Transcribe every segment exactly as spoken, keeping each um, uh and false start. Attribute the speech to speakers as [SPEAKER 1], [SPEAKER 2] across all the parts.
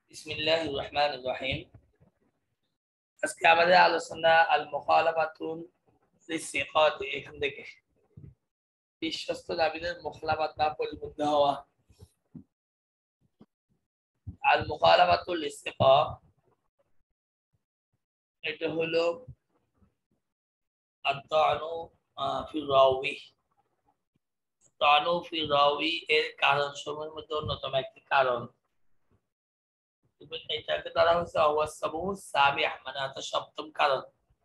[SPEAKER 1] বিসমিল্লাহির রহমানির রহিম। আজকে আমাদের আলোচনা আল মুখালাফাতুল লিসিকাত, এখান থেকে বিশ্বস্ত দাবিদের মুখালাফাত বা পরিবদ্ধ হওয়া। আল মুখালাফাতুল লিসিকাত এটা হলো আত-তা'নু ফি রাওয়ি। তা'নু ফি রাওয়ি এর কারণ সমূহের মধ্যে অন্যতম একটি কারণ এটাকে ধরা হয়েছে আওয়াসাবু সাবিহ, মানে অর্থাৎ সপ্তম কারণ।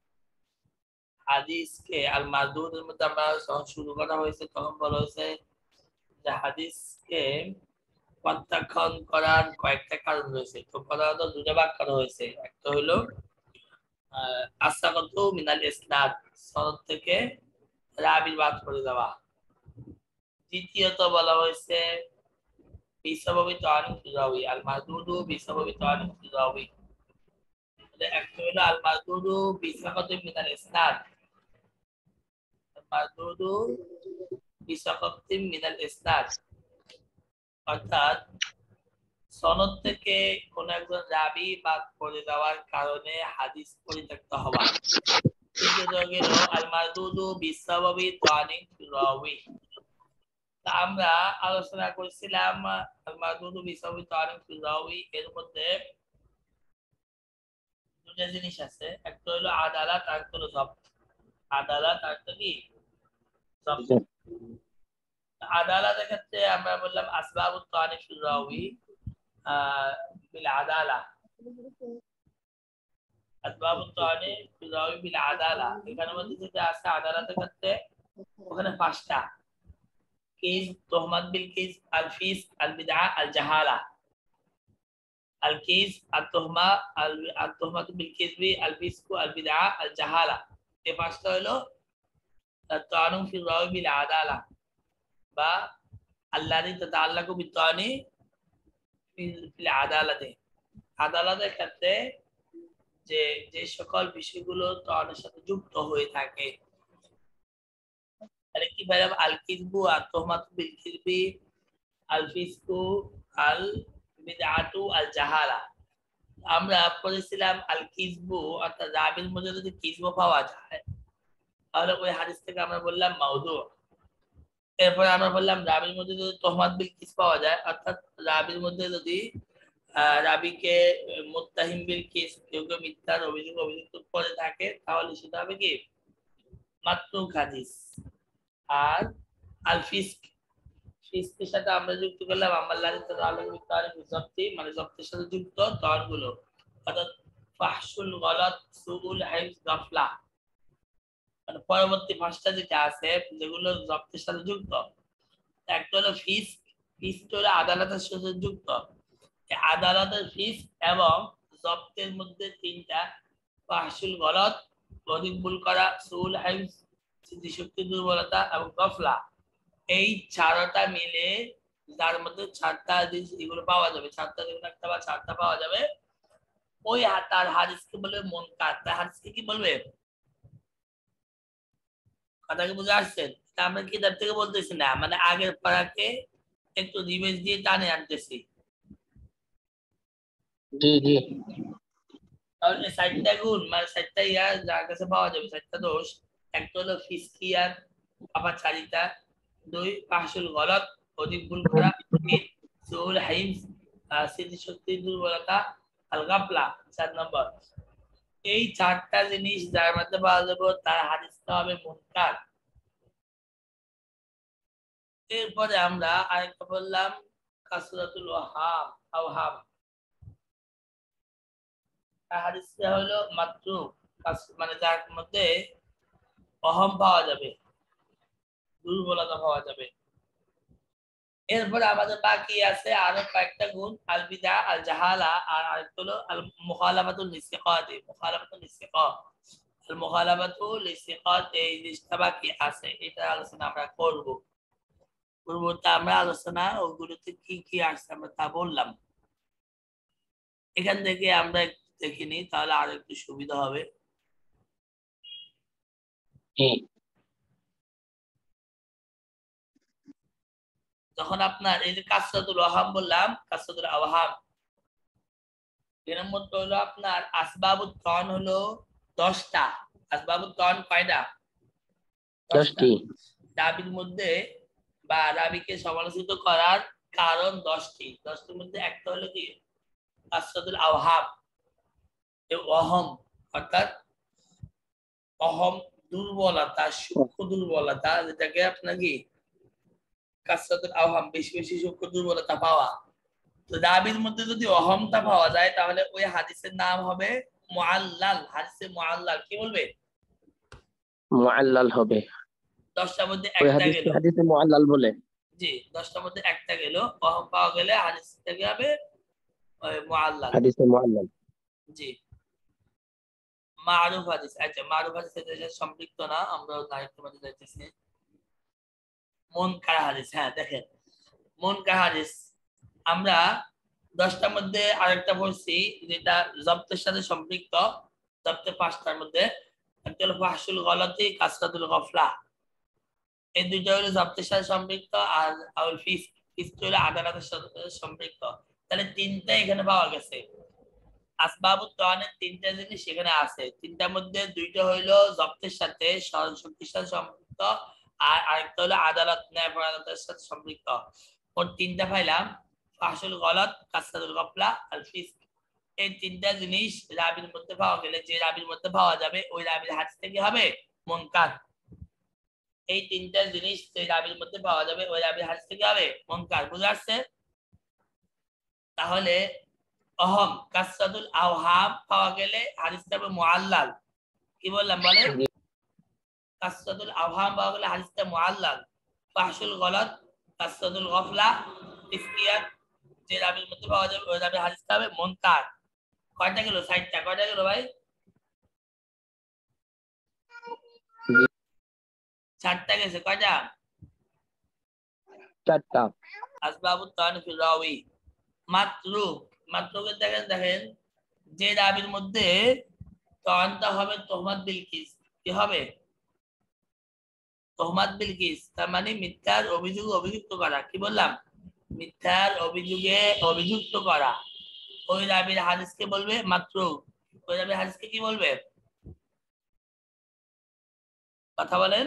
[SPEAKER 1] হাদিসকে আল মারদুদের মধ্যে আমরা যখন শুরু করা হয়েছে তখন বলা হয়েছে যে হাদিসকে প্রত্যাখ্যান করার কয়েকটা কারণ রয়েছে। তো প্রধানত দুটো ভাগ করা হয়েছে। একটা হলো আহ আসাকাতু মিনাল ইসনাদ, সনদ থেকে রাবি বাদ করে দেওয়া। দ্বিতীয়ত বলা হয়েছে বিসাবাবি তা'নিফ ফি রাওয়ি, আল মারদুদু বিসাবাবি তা'নিফ ফি রাওয়ি। একটা হলো আল মারদুদু বিসাকাতু মিনাল ইসনাদ, মারদুদু বিসাকাতু মিনাল ইসনাদ অর্থাৎ সনদ থেকে কোন একজন রাবি বাদ করে দেওয়ার কারণে হাদিস পরিত্যক্ত হওয়া। তৃতীয়ত গেল আল মারদুদু বিসাবাবি তা'নিফ ফি রাওয়ি। আমরা আলোচনা করেছিলাম আল মারদুদু বিসাবাবি তা'নিফ ফি রাওয়ি এর মধ্যে দুটো জিনিস আছে। একটা হলো আদালত, আর একটা হলো যবত। আদালত আর একটা কি যবত। আদালতের ক্ষেত্রে আমরা বললাম আসবাবুত তা'নিফ ফি রাওয়ি বিল আদালা। আসবাবুত তা'নিফ ফি রাওয়ি বিল আদালা, এখানের মধ্যে যেটা আছে আদালতের ক্ষেত্রে ওখানে পাঁচটা: কিজ, তুহমাত বিল কিজ, আল ফিসক, আল বিদআ, আল জাহালা। আল কিজ, আল তুহমা, আল আল তুহমাত বিল কিজবি, আল ফিসক, আল বিদআ, আল জাহালা। এই পাঁচটা হলো তা'নু ফি রাওয়ি বিল আদালা বা আল্লাযী তাতাআল্লাকু বিত তা'নি ফিল আদালাতে। আদালতের ক্ষেত্রে যে যে সকল বিষয়গুলো তা'নের সাথে যুক্ত হয়ে থাকে, তাহলে কি বললাম? আল কিজবু, আত তুহমাতু বিল কিজবি, আল ফিসকু, আল বিদআতু, আল জাহালা। আমরা পড়েছিলাম আল কিজবু অর্থাৎ রাবির মধ্যে যদি কিজবু পাওয়া যায় তাহলে ওই হাদিস থেকে আমরা বললাম মাউদু। এরপরে আমরা বললাম রাবির মধ্যে যদি তুহমাত বিল কিজ পাওয়া যায় অর্থাৎ রাবির মধ্যে যদি রাবিকে মুত্তাহিম বিল কিজ, কেউ কেউ মিথ্যার অভিযোগ অভিযুক্ত করে থাকে, তাহলে সেটা হবে কি মাতরুক হাদিস। আর আল ফিসক, ফিসকের সাথে আমরা যুক্ত করলাম আমাল্লাযী তাতাআল্লাকু বিত তা'রিফ যবতি, মানে যবতের সাথে যুক্ত তা'নগুলো অর্থাৎ ফাহশুল গলাত, সুউল হিফজ, গাফলা। মানে পরবর্তী পাঁচটা যেটা আছে যেগুলো যবতের সাথে যুক্ত, একটা হলো ফিসক। ফিসক হলো আদালতের সাথে যুক্ত। আদালতের ফিসক এবং যবতের মধ্যে তিনটা: ফাহশুল গলাত, অধিক ভুল করা, সুউল হিফজ, স্মৃতিশক্তি দুর্বলতা, এবং গাফলা। এই চারটা মিলে যার মধ্যে চারটা হাদিস এগুলো পাওয়া যাবে, চারটা যেগুলো একটা বা চারটা পাওয়া যাবে, ওই তার হাদিসকে বলবে মুনকার। তার হাদিসকে কি বলবে? কথা কি বুঝে আসছেন? আমরা কিতাব থেকে বলতেছি না, মানে আগের পড়াকে একটু রিভাইজ দিয়ে টানে আনতেছি।
[SPEAKER 2] জি জি।
[SPEAKER 1] তাহলে সাইটটা গুণ, মানে সাইটটা ইয়া যার কাছে পাওয়া যাবে, সাইটটা দোষ। একটা হলো ফিসকিয়ার পাপাচারিতা, দুই ফাহশুল গলত, অধিক ভুল করা, তিন সুউল হিফজ, স্মৃতিশক্তি দুর্বলতা, আল গাফলা, চার নম্বর। এই চারটা জিনিস যার মধ্যে পাওয়া যাবে তার হাদিসটা হবে মুনকার। এরপরে আমরা আরেকটা বললাম কাসরাতুল ওয়াহাম, আওহাম। হাদিসটা হলো মাতরুক, মানে যার মধ্যে অহম পাওয়া যাবে, দুর্বলতা পাওয়া যাবে। এরপরে আমাদের বাকি আছে আরো কয়েকটা গুণ: আল বিদআ, আল জাহালা, আর আরেকটা হলো আল মুখালাফাতুল লিসিকাত। মুখালাফাতুল লিসিকাত, আল মুখালাফাতুল লিসিকাত, এই জিনিসটা বাকি আছে, এটা আলোচনা আমরা করব। পূর্ববর্তী আমরা আলোচনা ওগুলোতে কি কি আসছে আমরা তা বললাম। এখান থেকে আমরা একটু দেখে নিই, তাহলে আরো একটু সুবিধা হবে। যখন আপনার এই যে কাসরাতুল ওয়াহাম বললাম, কাসরাতুল আওহাম, এর মধ্যে হলো আপনার আসবাবুত কন হলো দশটা। আসবাবুত কন কয়টা? দশটা।
[SPEAKER 2] দশটি।
[SPEAKER 1] দাবির মধ্যে বা রাবিকে সমালোচিত করার কারণ দশটি। দশটির মধ্যে একটা হলো কি কাসরাতুল আওহাম, অহম, অর্থাৎ অহম দুর্বলতা, সূক্ষ্ম দুর্বলতা, যেটাকে আপনার কি কাসরাতুল আওহাম, বেশি বেশি সূক্ষ্ম দুর্বলতা পাওয়া। তো রাবির মধ্যে যদি অহমতা পাওয়া যায় তাহলে ওই হাদিসের নাম হবে মুআল্লাল। হাদিসে মুআল্লাল কি বলবে?
[SPEAKER 2] মুআল্লাল হবে।
[SPEAKER 1] দশটার মধ্যে
[SPEAKER 2] ওই
[SPEAKER 1] একটা গেল।
[SPEAKER 2] হাদিসকে হাদিসে মুআল্লাল বলে।
[SPEAKER 1] জি, দশটার মধ্যে একটা গেল, অহম পাওয়া গেলে হাদিস থেকে হবে মুআল্লাল।
[SPEAKER 2] হাদিসে মুআল্লাল।
[SPEAKER 1] জি। মারুফ হাদিস, আচ্ছা মারুফ হাদিসের সাথে সম্পৃক্ত না, আমরা আরেকটু মধ্যে যাইতেছি। মুনকার হাদিস, হ্যাঁ দেখেন মুনকার হাদিস আমরা দশটার মধ্যে আরেকটা পড়ছি যেটা জব্তের সাথে সম্পৃক্ত। জব্তের পাঁচটার মধ্যে একটা হলো ফাহশুল গলতি, কাসরাতুল গফলা, এই দুইটা হলো জব্তের সাথে সম্পৃক্ত। আর আউল ফিস, ফিসক হলো আদালতের সাথে সম্পৃক্ত। তাহলে তিনটা এখানে পাওয়া গেছে। আসবাবুত তাওয়ানের তিনটা জিনিস সেখানে আছে। তিনটার মধ্যে দুইটা হইলো জব্তের সাথে স্মরণ শক্তির সাথে সম্পৃক্ত, আর আরেকটা হলো আদালত ন্যায়পরায়ণতার সাথে সম্পৃক্ত। ওর তিনটা পাইলাম, ফাহশুল গলত, কাসরাতুল গফলা, আল ফিসক। এই তিনটা জিনিস রাবির মধ্যে পাওয়া গেলে, যে রাবির মধ্যে পাওয়া যাবে ওই রাবির হাদিস থেকে হবে মুনকার। এই তিনটা জিনিস যে রাবির মধ্যে পাওয়া যাবে ওই রাবির হাদিস থেকে হবে মুনকার। বুঝা আসছে? তাহলে অহম কাসরাতুল আওহাম পাওয়া গেলে হাদিসটা হবে মুআল্লাল। কি বললাম বলেন? কাসরাতুল আওহাম পাওয়া গেলে হাদিসটা মুআল্লাল। ফাহশুল গলত, কাসরাতুল গফলা, ইসকিয়াত, যে রাবির মধ্যে পাওয়া যাবে ওই রাবির হাদিসটা হবে মুনকার। কয়টা গেল? ষাটটা। কয়টা গেল ভাই? চারটা গেছে। কয়টা?
[SPEAKER 2] চারটা।
[SPEAKER 1] আসবাবুত তাওয়ান ফিল রাওয়ি। মাতরুক, মাতরুকের দেখেন দেখেন যে রাবির মধ্যে তাওয়ানটা হবে তোহমাত বিল কিস, কি হবে? তোহমাত বিল কিস, তার মানে মিথ্যার অভিযোগ অভিযুক্ত করা। কি বললাম? মিথ্যার অভিযোগে অভিযুক্ত করা। ওই রাবির হাদিসকে বলবে মাতরুক। ওই রাবির হাদিসকে কি বলবে? কথা বলেন।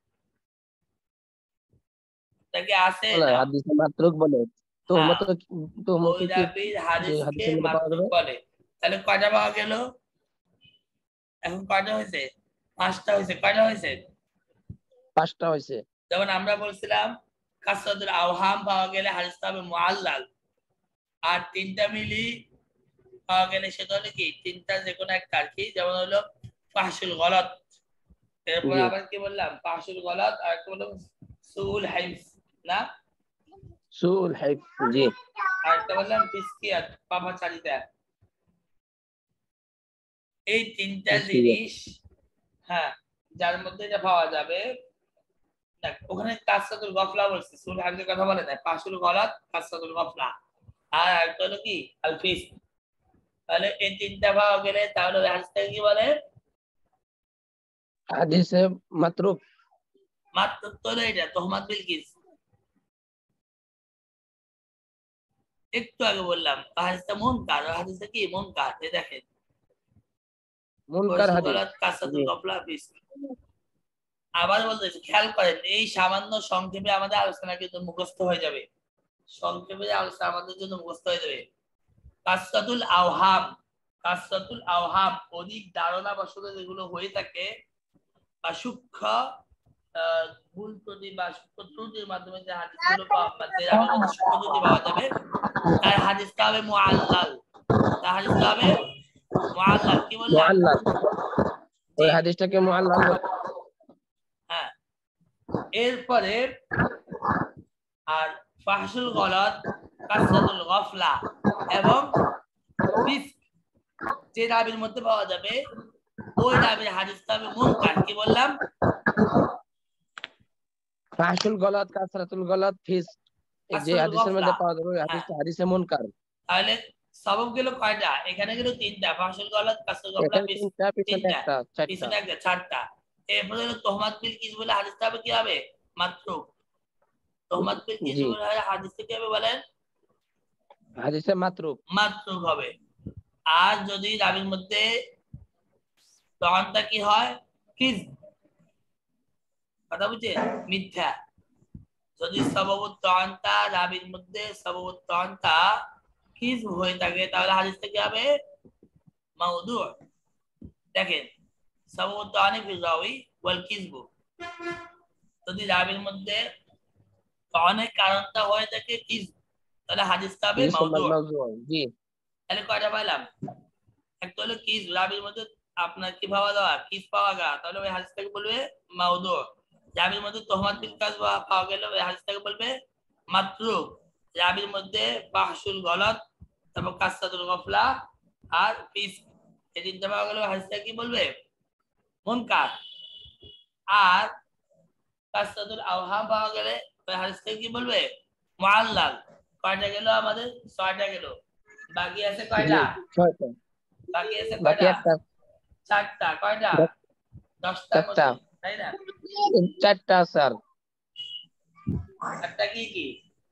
[SPEAKER 1] তাকে আছে
[SPEAKER 2] বলে
[SPEAKER 1] না?
[SPEAKER 2] হাদিসে মাতরুক বলে।
[SPEAKER 1] হ্যাঁ,
[SPEAKER 2] তুহমত তুহমত
[SPEAKER 1] ওই
[SPEAKER 2] কি
[SPEAKER 1] রাবির
[SPEAKER 2] যে
[SPEAKER 1] হাদিসকে
[SPEAKER 2] হাদিসের মধ্যে পাওয়া
[SPEAKER 1] মাতরুক
[SPEAKER 2] যাবে।
[SPEAKER 1] বলে। তাহলে কয়টা পাওয়া গেল? এখন কয়টা হয়েছে? পাঁচটা হয়েছে। কয়টা হয়েছে?
[SPEAKER 2] পাঁচটা হয়েছে।
[SPEAKER 1] যেমন আমরা বলছিলাম কাসরাতুল আওহাম পাওয়া গেলে হাদিসটা হবে মুআল্লাল। আর তিনটা মিলি পাওয়া গেলে সেটা হলো কি তিনটা যে কোনো একটা আর কি, যেমন হলো ফাহশুল গলত, এরপর
[SPEAKER 2] জি।
[SPEAKER 1] আবার কি বললাম ফাহশুল গলত, আর একটা বললাম সুউল হাইফজ না,
[SPEAKER 2] সুল হাইফ। জি।
[SPEAKER 1] আর একটা বললাম ফিসকিয়াত, পাপাচারিতা। এই তিনটা জিনিস, হ্যাঁ, যার মধ্যে এটা পাওয়া যাবে। দেখ ওখানে কাসরাতুল গফলা বলছে, সুউল হাইফজের কথা বলে না, ফাহশুল গলত, কাসরাতুল গফলা, আর একটা হলো কি আল ফিসক। তাহলে এই তিনটা পাওয়া গেলে তাহলে হাদিসটাকে কি বলে?
[SPEAKER 2] হাদিসে মাতরুক।
[SPEAKER 1] মাত্র তো হলো এটা তোহমাত বিল কিস। একটু আগে বললাম হাদিসটা মুনকার, হাদিসটা কি মুনকার। এই দেখেন
[SPEAKER 2] মুনকার হাদিস।
[SPEAKER 1] কাসাতুল
[SPEAKER 2] জি।
[SPEAKER 1] গফলা ফিস। আবার বলতেছি খেয়াল করেন, এই সামান্য সংক্ষেপে আমাদের আলোচনা কিন্তু মুখস্থ হয়ে যাবে। সংক্ষেপে আলোচনা আমাদের জন্য মুখস্থ হয়ে যাবে। কাসরাতুল আওহাম, কাসরাতুল আওহাম অধিক ধারণা বশত যেগুলো হয়ে থাকে বা সূক্ষ্ম ভুল ত্রুটি বা সূক্ষ্ম ত্রুটির মাধ্যমে যে হাদিসগুলো পাওয়া, যে রাবির মধ্যে সূক্ষ্ম ত্রুটি পাওয়া যাবে তার হাদিসটা হবে মুআল্লাল। তার হাদিসটা হবে মুআল্লাল। কি বললাম?
[SPEAKER 2] মুআল্লাল।
[SPEAKER 1] জি,
[SPEAKER 2] ওই হাদিসটাকে মুআল্লাল বলে।
[SPEAKER 1] হ্যাঁ। এরপরে আর ফাহশুল গলত, কাসরাতুল গফলা এবং ফিসক যে রাবির মধ্যে পাওয়া যাবে ওই রাবির হাদিসটা হবে মুনকার। কি বললাম?
[SPEAKER 2] ফাহশুল গলাত, কাসরাতুল গলাত, ফিস, যে
[SPEAKER 1] কাসরাতুল
[SPEAKER 2] হাদিসের
[SPEAKER 1] গফলা,
[SPEAKER 2] মধ্যে পাওয়া যাবে ওই
[SPEAKER 1] হ্যাঁ।
[SPEAKER 2] হাদিসটা হাদিসে মুনকার।
[SPEAKER 1] তাহলে সবব গেল কয়টা? এখানে গেল তিনটা, ফাহশুল গলত, কাসরাতুল গফলা,
[SPEAKER 2] এখানে
[SPEAKER 1] ফিসক
[SPEAKER 2] তিনটা, পিছনে
[SPEAKER 1] তিনটা,
[SPEAKER 2] একটা, চারটা।
[SPEAKER 1] পিছনে একটা চারটা। এরপরে হলো তোহমাত বিল কিস বলে হাদিসটা হবে কি হবে? মাতরুক। তোহমাত বিল কিস
[SPEAKER 2] জি।
[SPEAKER 1] বলে হাদিসটা কি হবে বলেন?
[SPEAKER 2] হাদিসে মাতরুক।
[SPEAKER 1] মাতরুক হবে। আর যদি রাবির মধ্যে তখনটা কি হয় কিজ, কথা বুঝছে, মিথ্যা। যদি সববুত তখনটা রাবির মধ্যে সববুত তখনটা কিজ হয়ে থাকে তাহলে হাদিসটা কি হবে মাউদু। দেখেন সববুত তখনই ফিল রাওয়ি ওয়াল কিজবু, যদি রাবির মধ্যে তখনের কারণটা হয়ে থাকে কিজ তাহলে হাদিসটা হবে মাউদু।
[SPEAKER 2] জি
[SPEAKER 1] তাহলে কয়টা পাইলাম? একটা হলো কিজ, রাবির মধ্যে আপনার কি পাওয়া যাওয়া কিজ পাওয়া গা, তাহলে ওই হাদিসটাকে বলবে মাউদু। রাবির মধ্যে তোহমাত বিল কাজ পাওয়া গেলে ওই হাদিসটাকে বলবে মাতরুক। রাবির মধ্যে বাহসুল গলত, তারপর কাসরাতুল গফলা আর ফিস, এই তিনটা পাওয়া গেলে হাদিসটা কি বলবে মুনকার। আর কাসরাতুল আওহাম পাওয়া গেলে ওই হাদিসটাকে কি বলবে মুআল্লাল। কয়টা গেল আমাদের? ছয়টা গেল। বাকি আছে কয়টা?
[SPEAKER 2] ছয়টা।
[SPEAKER 1] বাকি আছে
[SPEAKER 2] বাকি
[SPEAKER 1] কয়টা?
[SPEAKER 2] একটা,
[SPEAKER 1] চারটা। কয়টা? দশটার
[SPEAKER 2] চারটা,
[SPEAKER 1] মধ্যে, তাই না?
[SPEAKER 2] চারটা স্যার।
[SPEAKER 1] চারটা কি কি?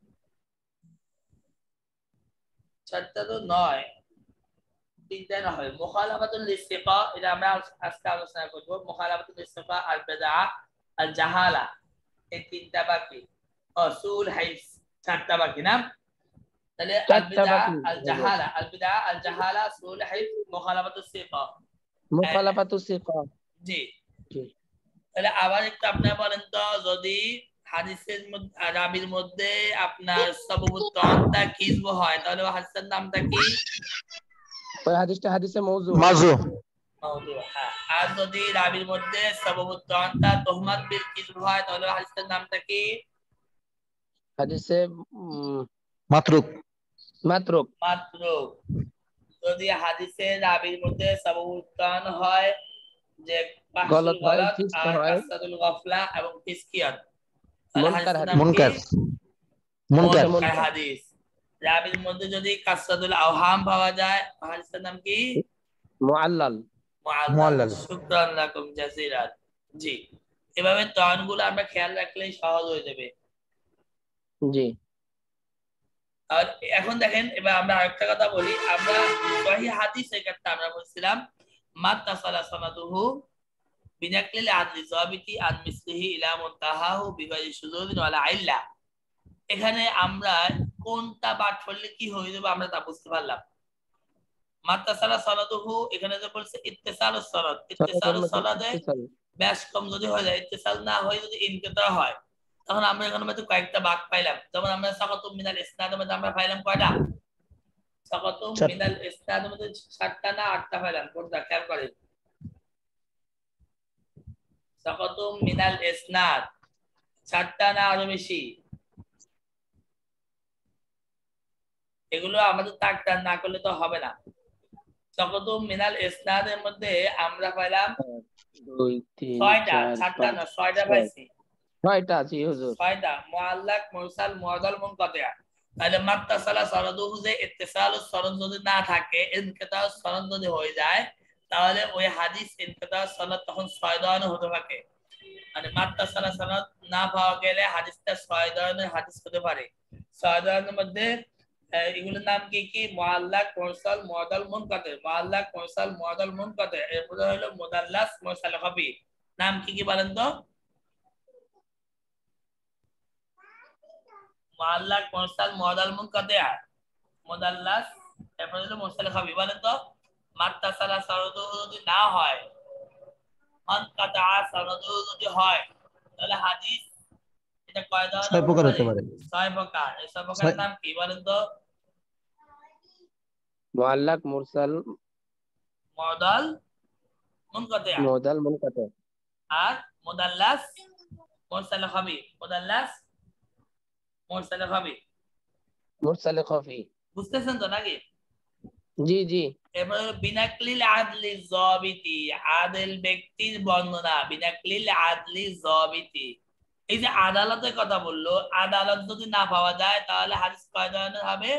[SPEAKER 1] চারটা তো নয়, তিনটা না হয়। মুখালাফাতুল ইস্তিফা, এটা আমরা আজকে আলোচনা করব। মুখালাফাতুল ইস্তিফা আর বিদআ আর জাহালা, এই তিনটা বাকি। উসুল হাইস চারটা বাকি না? তাহলে আল
[SPEAKER 2] চারটা
[SPEAKER 1] বিদআ
[SPEAKER 2] বাকি,
[SPEAKER 1] আল জাহালা, আল বিদআ আল জাহালা, উসুল হাইস, মুখালাফাতুল ইস্তিফা।
[SPEAKER 2] মুখালাফাতুস সিফা।
[SPEAKER 1] জি।
[SPEAKER 2] জি
[SPEAKER 1] তাহলে আবার একটু আপনারা বলেন তো, যদি হাদিসের মধ্যে রাবির মধ্যে আপনার সববুত তনটা কিসব হয় তাহলে হাদিসের নামটা কি?
[SPEAKER 2] ওই হাদিসটা হাদিসে মওযু।
[SPEAKER 3] মাযু।
[SPEAKER 1] মাউদু। হ্যাঁ। আর যদি রাবির মধ্যে সববুত তনটা তুহমাত বিল কিসব হয় তাহলে হাদিসের নামটা কি?
[SPEAKER 2] হাদিসে
[SPEAKER 3] মাতরুক।
[SPEAKER 2] মাতরুক।
[SPEAKER 1] মাতরুক। যদি হাদিসে রাবির মধ্যে সববুত তন হয়, যে বাহসুল
[SPEAKER 2] গলত হয়,
[SPEAKER 1] গলত
[SPEAKER 2] ফিসক
[SPEAKER 1] আর
[SPEAKER 2] হয়,
[SPEAKER 1] কাসরাতুল গফলা এবং ফিসকিয়াত, তাহলে
[SPEAKER 2] মুনকার
[SPEAKER 1] হাদিসের
[SPEAKER 2] হাদিস।
[SPEAKER 1] নাম কি?
[SPEAKER 3] মুনকার। মুনকার।
[SPEAKER 1] মুনকার হাদিস। রাবির মধ্যে যদি কাসরাতুল আওহাম পাওয়া যায় হাদিসের নাম কি?
[SPEAKER 2] মুআল্লাল।
[SPEAKER 1] মুআল্লাল।
[SPEAKER 3] মুআল্লাল।
[SPEAKER 1] শুকরান লাকুম জাযীরান। জি, এভাবে তয়নগুলো আমরা খেয়াল রাখলেই সহজ হয়ে যাবে।
[SPEAKER 2] জি।
[SPEAKER 1] আর এখন দেখেন, এবার আমরা আরেকটা কথা বলি। আমরা সহিহ হাদিস এর ক্ষেত্রে আমরা বলছিলাম মাত্তাসালা সানাদুহু বিনাকলিল আদলি যাবিতি আন মিসলিহি ইলা মুনতাহাহু বিগাইরি শুযুযিন ওয়ালা ইল্লা। এখানে আমরা কোনটা পাঠ করলে কি হয়ে যাবে আমরা তা বুঝতে পারলাম। মাত্তাসালা সানাদুহু, এখানে যে বলছে ইত্তিসালুস সানাদ, ইত্তিসালুস সানাদে ব্যাস কম যদি হয়ে যায়, ইত্তিসাল না হয়ে যদি ইনকিতা হয়, তখন আমরা এখানে মধ্যে কয়েকটা ভাগ পাইলাম। যেমন আমরা সাকাতুম মিনাল ইসনাদের মধ্যে আমরা পাইলাম কয়টা? সাকাতুম মিনাল ইসনাদের মধ্যে সাতটা না আটটা পাইলাম? কোনটা খেয়াল করেন? সাকাতুম মিনাল ইসনাদ সাতটা না আরো বেশি? এগুলো আমাদের তাকদার না করলে তো হবে না। সাকাতুম মিনাল ইসনাদের মধ্যে আমরা পাইলাম
[SPEAKER 2] দুই তিন
[SPEAKER 1] ছয়টা,
[SPEAKER 2] চার
[SPEAKER 1] সাতটা
[SPEAKER 2] পাঁচ
[SPEAKER 1] না ছয়টা
[SPEAKER 2] ছয়।
[SPEAKER 1] পাইছি।
[SPEAKER 2] ছয়টা, জি হুজুর।
[SPEAKER 1] ছয়টা মুআল্লাক, মুরসাল, মুআদাল, মুনকাতি। তাহলে মাত্তাসালা সনদুহু যে ইত্তিসালুস সনদ যদি না থাকে, ইনকিতাউস সনদ যদি হয়ে যায়, তাহলে ওই হাদিস ইনকিতাউস সনদ তখন ছয় ধরনের হতে থাকে। মানে মাত্তাসালা সনদ না পাওয়া গেলে হাদিসটা ছয় ধরনের হাদিস হতে পারে। ছয় ধরনের মধ্যে এগুলোর নাম কি কি? মুআল্লাক, মুরসাল, মুআদাল, মুনকাতি। মুআল্লাক, মুরসাল, মুআদাল, মুনকাতি। এরপরে হলো মুদাল্লাস, মুরসাল খাফি। নাম কি কি বলেন তো? মুআল্লাক, মুরসাল, মুআদাল, মুনকাতি, মুদাল্লাস, এরপর হলো মুরসাল খাফি। বলেন তো মাত্তাসালা সনদু যদি না হয়, মুনকাতা সনদু যদি হয়, তাহলে হাদিস এটা কয় ধরনের
[SPEAKER 3] ছয়
[SPEAKER 1] হতে
[SPEAKER 3] প্রকার
[SPEAKER 1] পারে?
[SPEAKER 3] হতে পারে।
[SPEAKER 1] ছয় প্রকার। এই ছয় প্রকারের নাম কি বলেন তো?
[SPEAKER 2] মুআল্লাক, মুরসাল,
[SPEAKER 1] মুআদাল, মুনকাতি
[SPEAKER 2] মুআদাল, মুনকাতি
[SPEAKER 1] আর মুদাল্লাস, মুরসাল খাফি। মুদাল্লাস, মুরসাল খাফি।
[SPEAKER 2] মুরসাল খাফি।
[SPEAKER 1] বুঝতেছেন তো নাকি?
[SPEAKER 2] জি জি।
[SPEAKER 1] এবার বিনাকলিল আদলি যাবিতি, আদিল ব্যক্তির বর্ণনা। বিনাকলিল আদলি যাবিতি, এই যে আদালতের কথা বললো, আদালত যদি না পাওয়া যায় তাহলে হাদিস কয় ধরনের হবে?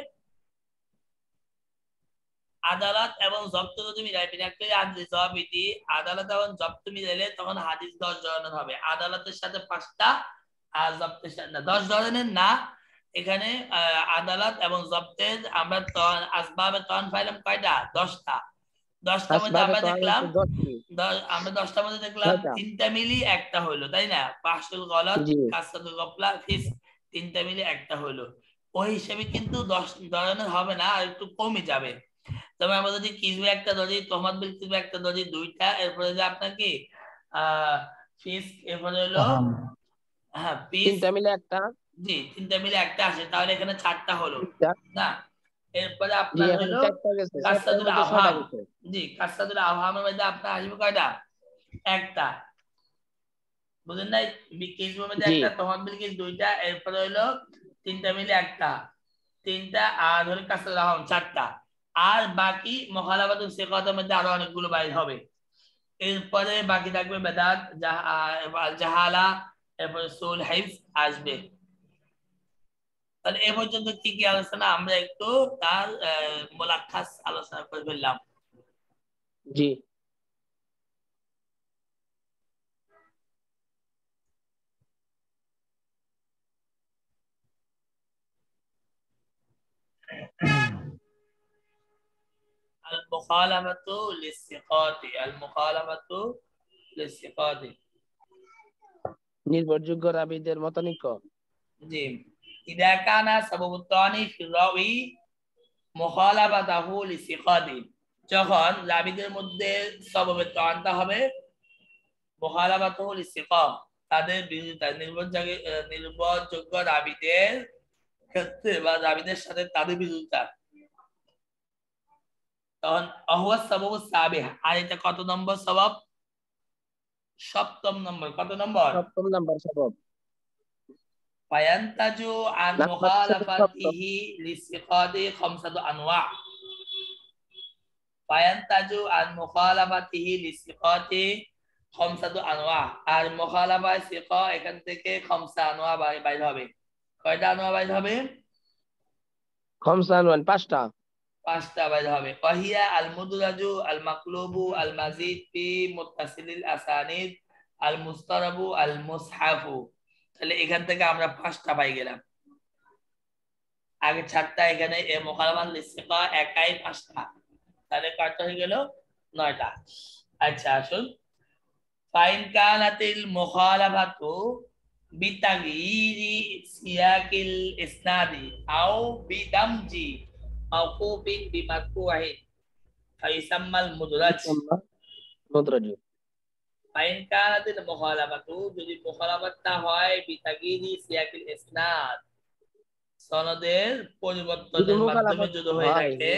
[SPEAKER 1] আদালত এবং জব্দ যদি মিলাই, বিনাকলিল আদলি যাবিতি, আদালত এবং জব্দ মিলাইলে তখন হাদিস দশ ধরনের হবে। আদালতের সাথে পাঁচটা আর জব্দের সাথে না, দশ ধরনের না, এখানে আদালত এবং জব্তের আমরা আসবাবে তন পাইলাম কয়টা? দশটা। দশটার মধ্যে আমরা দেখলাম আমরা দশটার মধ্যে দেখলাম তিনটা মিলি একটা হইলো, তাই না? পাঁচুল গলত, কাসরাতুল গফলা, ফিস, তিনটা মিলি একটা হইলো। ওই হিসেবে কিন্তু দশ ধরনের হবে না, আর একটু কমে যাবে। তবে আমরা যদি কিসবে একটা ধরি, তোহমাত বিল কিসবে একটা ধরি, দুইটা, এরপরে যে আপনার কি আহ ফিস, এরপরে হলো হ্যাঁ ফিস,
[SPEAKER 2] তিনটা মিলে একটা,
[SPEAKER 1] জি তিনটা মিলে একটা আসে, তাহলে এখানে চারটা হলো না। এরপরে আপনার হলো কাসরাতুল আওহাম, জি কাসরাতুল আওহামের মধ্যে আপনার আসবে কয়টা? একটা, বুঝেন নাই? কিসবের মধ্যে একটা, তোহমাত বিল কিস দুইটা, এরপরে হলো তিনটা মিলে একটা, তিনটা, আর হলো কাসরাতুল আওহাম চারটা, আর বাকি মুখালাফাতুল সিকাতের মধ্যে আরো অনেকগুলো বাইর হবে। এরপরে বাকি থাকবে বেদাত, জাহালা, এরপরে সুল হিফজ আসবে। তাহলে এ পর্যন্ত কি কি আলোচনা আমরা একটু তার মুলাক্কাস আলোচনা করে ফেললাম।
[SPEAKER 2] জি
[SPEAKER 1] المخالفة للثقات المخالفة للثقات
[SPEAKER 2] নির্ভরযোগ্য রাবীদের মতানৈক্য।
[SPEAKER 1] জি إذا كان سبب الثاني في الراوي مخالفته للثقات, যখন রাবীদের মধ্যে সববে তানটা হবে মুখালাফাতুহু লিসিকা, তাদের বিরোধিতা, নির্ভরযোগ্য নির্ভরযোগ্য রাবীদের ক্ষেত্রে বা রাবীদের সাথে তাদের বিরোধিতা, তখন অহুয়া সাবাবু সাবিহ। আর এটা কত নম্বর সবাব? সপ্তম নম্বর। কত নম্বর?
[SPEAKER 2] সপ্তম নম্বর সবাব।
[SPEAKER 1] ফায়ান্তাজু আন মুখালাফাতিহি লিসিকাতি খামসাতু আনওয়া। ফায়ান্তাজু আন মুখালাফাতিহি লিসিকাতি খামসাতু আনওয়া। আর মুখালাফা সিকা এখান থেকে খামসা আনওয়া বাইর হবে। কয়টা আনওয়া বাইর হবে?
[SPEAKER 2] খামসা আনওয়া, পাঁচটা।
[SPEAKER 1] পাঁচটা বাইর হবে। ওয়াহিয়া আল মুদরাজু আল মাকলুবু আল মাজিদ ফি মুত্তাসিলিল আসানিদ আল মুস্তারাবু আল মুসহাফু। তাহলে এখান থেকে আমরা পাঁচটা পাই গেলাম। আগে চারটা, এখানে এ মুখালাফাত লিসিকা একাই পাঁচটা, তাহলে কয়টা হয়ে গেল? নয়টা। আচ্ছা আসুন, ফাইন কানাতিল মুখালাফাতু বিতাগয়িরি সিয়াকিল ইসনাদি আও বিদামজি মাওকুফিন বিমারফুইন ফাইসাম্মাল মুদরাজ।
[SPEAKER 2] মুদরাজ
[SPEAKER 1] ফাইন কানাতিল মুখালাফাতু, যদি মুখালাফাতটা হয় বিতাগয়িরি সিয়াকিল ইসনাদ, সনদের পরিবর্তনের মাধ্যমে যদি হয়ে থাকে,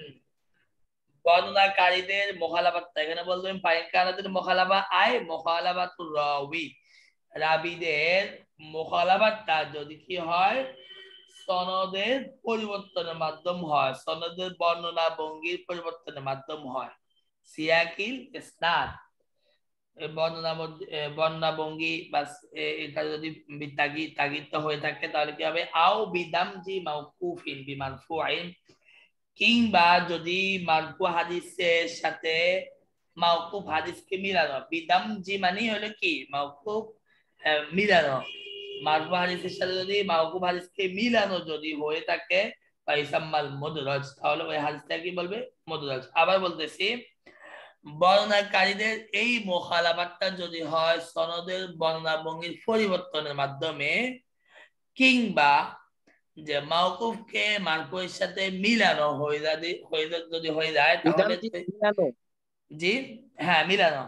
[SPEAKER 1] বর্ণনাকারীদের মুখালাফাতটা, এখানে বলবেন ফাইন কানাতিল মুখালাফা আই মুখালাফাতুর রাবি, রাবীদের মুখালাফাতটা যদি কি হয় সনদের পরিবর্তনের মাধ্যম হয়, সনদের বর্ণনা ভঙ্গির পরিবর্তনের মাধ্যম হয়। সিয়াকিল ইসনাদ, বর্ণনা বর্ণনা ভঙ্গি বা এটা যদি বিতাগিদ তাগিদ হয়ে থাকে, তাহলে কি হবে? আও বিদামজি মাওকুফিন বিমারফুইন, কিংবা যদি মারফু হাদিসের সাথে মাওকুফ হাদিসকে মিলানো। বিদামজি মানে হলো কি? মাওকুফ মিলানো। মারফু হাদিসের সাথে যদি মাওকুফ হাদিসকে মিলানো যদি হয়ে থাকে ফাইসাম্মাল মুদরাজ, তাহলে ওই হাদিসটা কি বলবে? মুদরাজ। আবার বলতেছি, বর্ণনাকারীদের এই মুখালাফাতটা যদি হয় সনদের বর্ণনা ভঙ্গির পরিবর্তনের মাধ্যমে, কিংবা যে মাওকুফকে মারফুয়ের সাথে মিলানো হয়ে যদি হয়ে যদি হয়ে যায়, তাহলে জি হ্যাঁ মিলানো,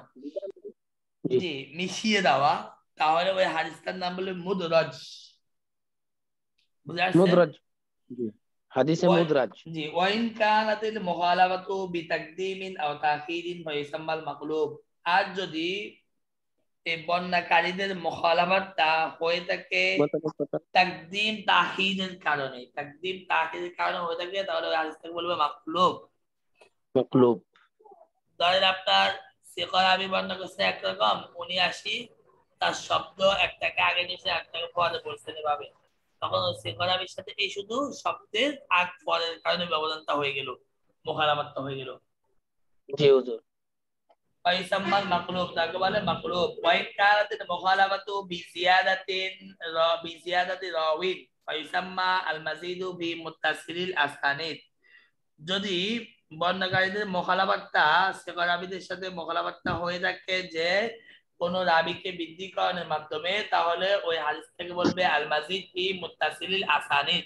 [SPEAKER 1] জি মিশিয়ে দেওয়া, তাহলে ওই হাদিসটার নাম বলে মুদরাজ। বুঝতে পারছেন?
[SPEAKER 2] মুদরাজ, জি হাদিসে মুদরাজ। জি
[SPEAKER 1] ওয়াইন কানাতিল মুখালাফাতু বিতাকদিমিন আও তাখিরিন ফাইসাম্মাল মাকলুব। আর যদি এই বর্ণনাকারীদের মুখালাফাতটা হয়ে থাকে তাকদিম তাখিরের কারণে, তাকদিম তাখিরের কারণে হয়ে থাকে, তাহলে ওই হাদিসটাকে বলবে মাকলুব।
[SPEAKER 2] মাকলুব
[SPEAKER 1] ধরেন আপনার সিকা রাবী বর্ণনা করছে একরকম, উনি আসি তার শব্দ একটাকে আগে নিয়েছে একটাকে পরে বলছেন এভাবে, তখন ওই সিকা রাবীর সাথে এই শুধু শব্দের আগ পরের কারণে ব্যবধানটা হয়ে গেল, মুখালাফাতটা হয়ে গেল।
[SPEAKER 2] জি হুজুর।
[SPEAKER 1] ফাইসাম্মাল মাকলুব, তাকে বলে মাকলুব। ওয়াইন কানাতিল মুখালাফাতু বিজিয়াদাতিন বিজিয়াদাতি রাওয়িন ফাইসাম্মা আল মাজিদু বি মুত্তাসিলিল আসানিদ যদি বর্ণনাকারীদের মুখালাফাতটা সিগা রাবীদের সাথে মুখালাফাতটা হয়ে থাকে যে কোন রাবীকে বৃদ্ধিকরণের মাধ্যমে তাহলে ওই হাদিস থেকে বলবে আল মাজিদ বি মুত্তাসিলিল আসানিদ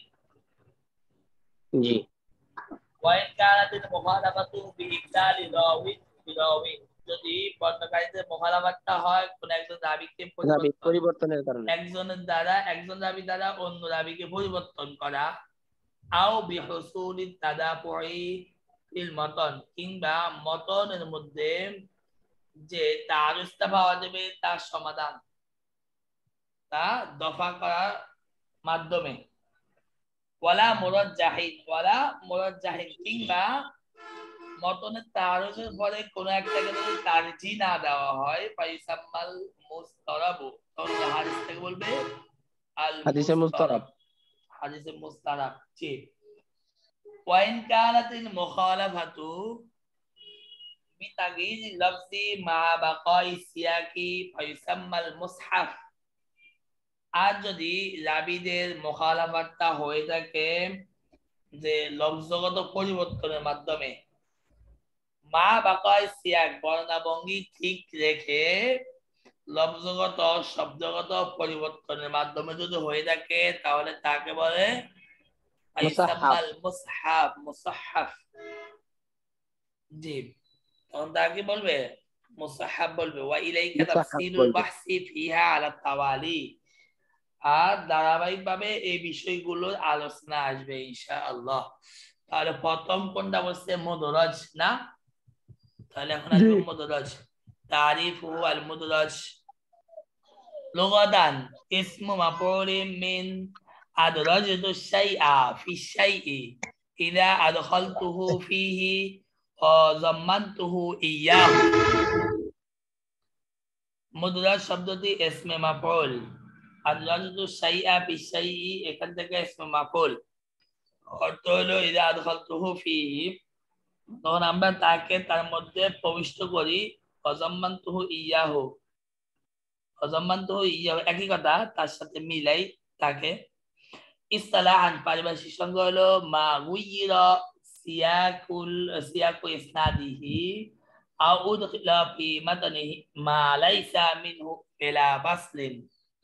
[SPEAKER 2] জি
[SPEAKER 1] ওয়াইন কানাতিল মুখালাফাতু বি ইবদালি রাওয়ি বিরাওয়ি যদি বর্ণনাকারীদের মুখালাফাতটা হয় কোন একজন রাবীকে
[SPEAKER 2] রাবী
[SPEAKER 1] পরিবর্তন
[SPEAKER 2] পরিবর্তনের কারণে
[SPEAKER 1] একজনের দ্বারা একজন রাবী দ্বারা অন্য রাবীকে পরিবর্তন করা আও বিহুসুলিত তাদাপুই ফিল মতন কিংবা মতনের মধ্যে যে তারুস্তা পাওয়া যাবে তার সমাধান তা দফা করার মাধ্যমে ওয়ালা মুরাজ্জাহিন ওয়ালা মুরাজ্জাহিন কিংবা মতনের তারুজের পরে কোন একটাকে যদি তারজিহ না দেওয়া হয় ফাইসাম্মাল মুস্তারাবু তখন হাদিস থেকে বলবে আল
[SPEAKER 2] হাদিসে মুস্তারাব
[SPEAKER 1] হাদিসে মুস্তারাব জি ওয়াইন কানাতিল মুখালাফাতু বিতাগয়ির লফজি মা বাকাই সিয়াকি ফাইসাম্মাল মুসহাফ আর যদি রাবীদের মুখালাফাতটা হয়ে থাকে যে লফজগত পরিবর্তনের মাধ্যমে মা বাকাই সিয়াক বর্ণাভঙ্গি ঠিক রেখে লফজগত শব্দগত পরিবর্তনের মাধ্যমে যদি হয়ে থাকে তাহলে তাকে বলে আইসামাল মুসহাফ মুসাহহাফ জি তখন তাকে বলবে মুসাহহাফ বলবে ওয়া ইলাইকা তাফসীলুল বাহসি ফিহা আলা তাওয়ালি আর ধারাবাহিকভাবে এই বিষয়গুলোর আলোচনা আসবে ইনশাআল্লাহ তাহলে প্রথম কোনটা বলছে মুদরাজ না তাহলে এখন আসবে মুদরাজ তারিফু আল মুদরাজ লুগাতান ইসমু মাফউলিন মিন আদরাজতু শাইআ ফি শাইই ইযা আদখালতুহু ফিহি ওয়া যাম্মানতুহু ইয়াহু মুদরাজ শব্দটি ইসমে মাফউল আদরাজতু শাইআ ফি শাইই এখান থেকে ইসমে মাফউল অর্থ হলো ইযা আদখালতুহু ফিহি তখন আমরা তাকে তার মধ্যে প্রবিষ্ট করি অজাম্মানতুহু ইয়াহু অজাম্মানতুহু ইয়াহু একই কথা তার সাথে মিলাই তাকে ইসলাহান পারিভাষিক সংজ্ঞা হলো মা গুইরা সিয়াকুল সিয়াকু ইসনাদিহি আও উদখিলা ফি মাতনিহি মা লাইসা মিনহু ইলা বাসলিন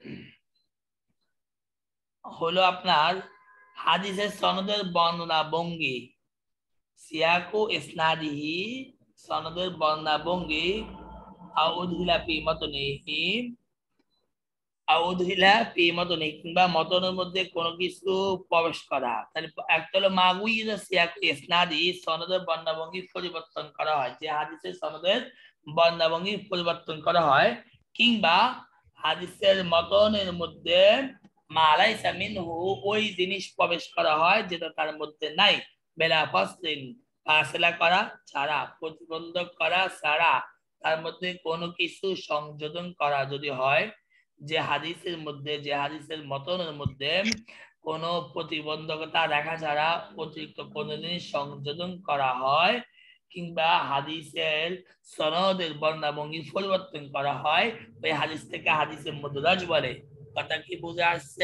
[SPEAKER 1] হলো আপনার হাদিসের সনদের বর্ণনা ভঙ্গি সিয়াকু ইসনাদিহি সনদের বর্ণনা ভঙ্গি আউদহিলা ফি মাতনিহি আউদহিলা ফি মাতনিহি কিংবা মতনের মধ্যে কোনো কিছু প্রবেশ করা তাহলে একটা হলো মাগুইরা সিয়াকু ইসনাদি সনদের বর্ণনা ভঙ্গি পরিবর্তন করা হয় যে হাদিসের সনদের বর্ণনা ভঙ্গি পরিবর্তন করা হয় কিংবা হাদিসের মতনের মধ্যে মা লাইসা মিনহু ওই জিনিস প্রবেশ করা হয় যেটা তার মধ্যে নাই বেলা ফাসলিন ফাসলা করা ছাড়া প্রতিবন্ধক করা ছাড়া তার মধ্যে কোনো কিছু সংযোজন করা যদি হয় যে হাদিসের মধ্যে যে হাদিসের মতনের মধ্যে কোনো প্রতিবন্ধকতা রাখা ছাড়া অতিরিক্ত কোনো জিনিস সংযোজন করা হয় কিংবা হাদিসের সনদের বর্ণাভঙ্গি পরিবর্তন করা হয় ওই হাদিস থেকে হাদিসের মুদরাজ বলে কথা কি বুঝে আসছে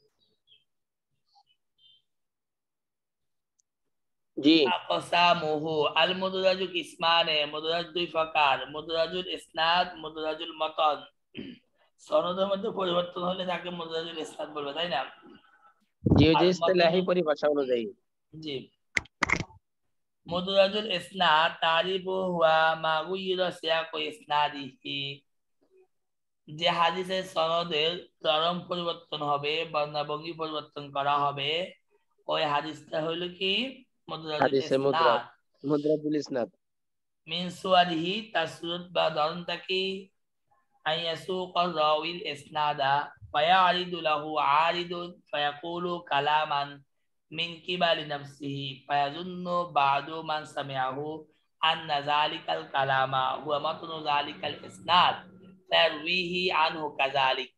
[SPEAKER 2] জি
[SPEAKER 1] আকসামুহু আল মুদরাজু কিসমানে মুদরাজ দুই প্রকার মুদরাজুল ইসনাদ মুদরাজুল মাতন সনদের মধ্যে পরিবর্তন হলে তাকে মুদরাজুল ইসনাদ বলবে তাই না
[SPEAKER 2] জি জি ইসতিলাহি পরিভাষা অনুযায়ী
[SPEAKER 1] জি মুদরাজুল ইসনাদ তারিফু হুয়া মা গুইরা সিয়াকু ইসনাদিহি যে হাদিসের সনদের চরম পরিবর্তন হবে বর্ণাভঙ্গি পরিবর্তন করা হবে ওই হাদিসটা হলো কি
[SPEAKER 2] হাদিসে মুদরাজ মুদরাজুল ইসনাদ
[SPEAKER 1] মিন সুয়ারিহি তাসরুদ বা ধরনটা কি আইয়াসুকা রাউল ইসনাদা ফায়ারিদু লাহু আরিদুন ফায়াকুলু কালামান মিন কিবালি নাফসিহি ফায়াজুন্নু বাদু মান সামিআহু আন্না যালিকাল কালামা হুয়া মাতনু যালিকাল ইসনাদ ফারউইহি আনহু কাযালিক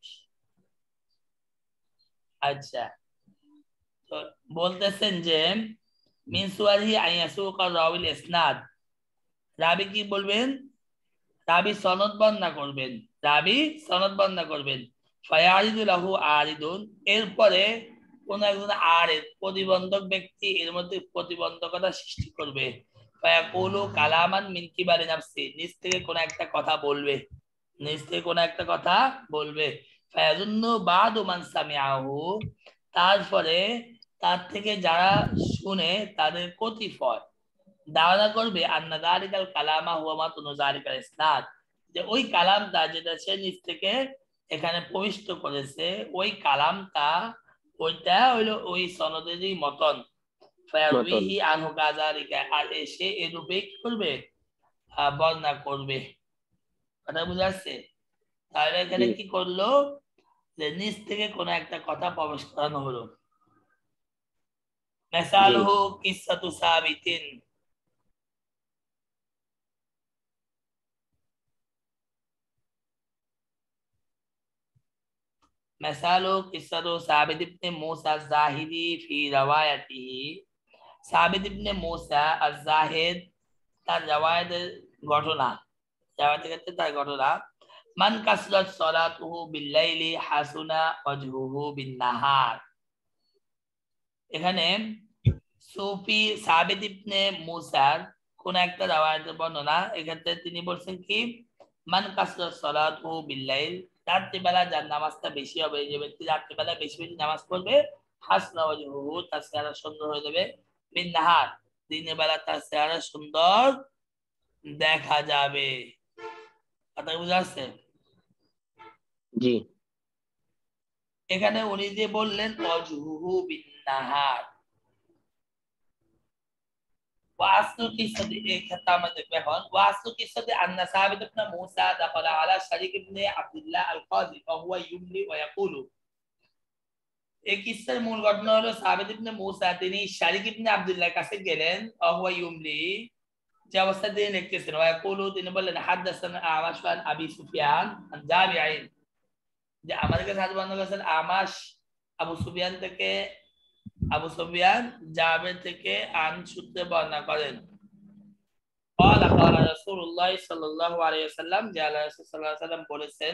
[SPEAKER 1] আচ্ছা তো বলতেছেন যে মিন সুয়ারিহি আইয়াসুকা রাউল ইসনাদ রাবি কি বলবেন রাবি সনদ বর্ণনা করবেন রাবি সনদ বর্ণনা করবেন ফায়ারিদু লাহু আরিদুন এরপরে কোন একজন আরেদ প্রতিবন্ধক ব্যক্তি এর মধ্যে প্রতিবন্ধকতা সৃষ্টি করবে ফায়াকুলু কালামান মিন কিবারি নাফসি নিজ থেকে কোন একটা কথা বলবে নিজ থেকে কোন একটা কথা বলবে ফায়াজুন্নু বাদু মান সামিআহু তারপরে তার থেকে যারা শুনে তাদের কতিপয় ধারণা করবে আন্না যালিকাল কালামা হুয়া মাতুনু যালিকাল ইসনাদ যে ওই কালামটা যেটা সে নিজ থেকে এখানে প্রবিষ্ট করেছে ওই কালামটা ওইটা হইলো ওই সনদেরই মতন ফায়ারবিহি আনহু কাযালিকা আর এসে এরূপে কি করবে বর্ণনা করবে কথা বুঝা যাচ্ছে তাহলে এখানে কি করলো যে নিজ থেকে কোন একটা কথা প্রবেশ করানো হলো মিসালহু কিসসাতু সাবিতিন মিসালু কিসসাতু সাবিত ইবনে মুসা আয-যাহিদি ফি রাওয়ায়াতিহি সাবিত ইবনে মুসা আয-যাহিদ তার রাওয়ায়াতের ঘটনা রাওয়ায়াতের ক্ষেত্রে তার ঘটনা মান কাসরাত সালাতুহু বিল-লাইলি হাসুনা ওয়াজহুহু বিন-নাহার এখানে সুফি সাবিত ইবনে মুসার কোন একটা রাওয়ায়াতের বর্ণনা এক্ষেত্রে তিনি বলছেন কি মান কাসরাত সালাতুহু বিল-লাইল রাত্রিবেলা যার নামাজটা বেশি হবে যে ব্যক্তি রাত্রিবেলা বেশি বেশি নামাজ পড়বে হাসনা ওয়াজহুহু তার চেহারা সুন্দর হয়ে যাবে বিন-নাহার দিনের বেলা তার চেহারা সুন্দর দেখা যাবে কথা বুঝা যাচ্ছে
[SPEAKER 2] জি
[SPEAKER 1] এখানে উনি যে বললেন ওয়াজহুহু বিন-নাহার ওয়াসু কিসাদি এই ক্ষেত্রে আমরা দেখব এখন ওয়াসু কিসাদি আন্না সাবিত ইবনে মুসা দাখালা আলা শারিক ইবনে আব্দুল্লাহ আল-কাযি ফাহুয়া ইউমলি ওয়া ইয়াকুলু এই কিসসার মূল ঘটনা হলো সাবিত ইবনে মুসা তিনি শারিক ইবনে আব্দুল্লাহর কাছে গেলেন ফাহুয়া ইউমলি যে অবস্থায় তিনি লিখতেছেন ওয়া ইয়াকুলু তিনি বললেন হাদাসানা আমাশ আন আবি সুফিয়ান আন জাবিআইন যে আমাদের কাছে হাদিস বর্ণনা করেছেন আমাশ আবু সুফিয়ান থেকে আবু সুফিয়ান জাবের থেকে আন সূত্রে বর্ণনা করেন قال قال رسول الله صلى الله عليه وسلم যে আল্লাহ রাসূল সাল্লাল্লাহু আলাইহি ওয়াসাল্লাম বলেছেন